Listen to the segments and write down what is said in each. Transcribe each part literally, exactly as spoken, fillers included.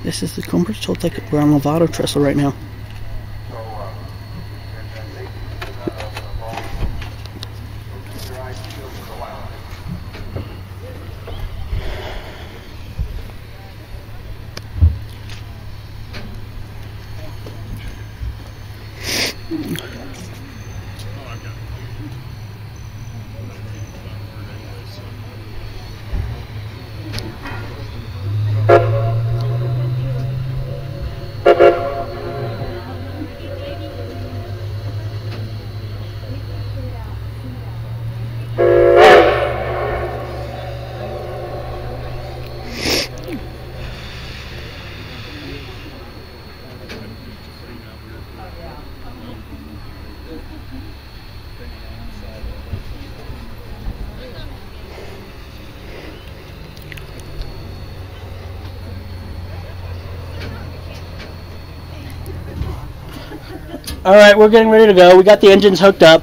This is the cumbres toltic. We're on Lovato trestle right now. Alright, we're getting ready to go. We got the engines hooked up.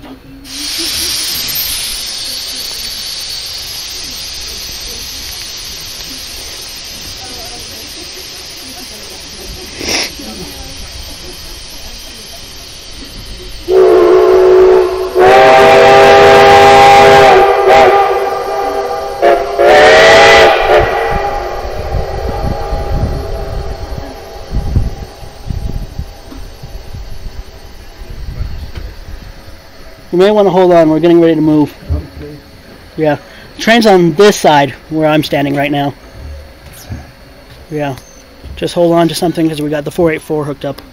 You may want to hold on, we're getting ready to move. Okay. Yeah. The train's on this side where I'm standing right now. Yeah. Just hold on to something because we got the four eighty-four hooked up.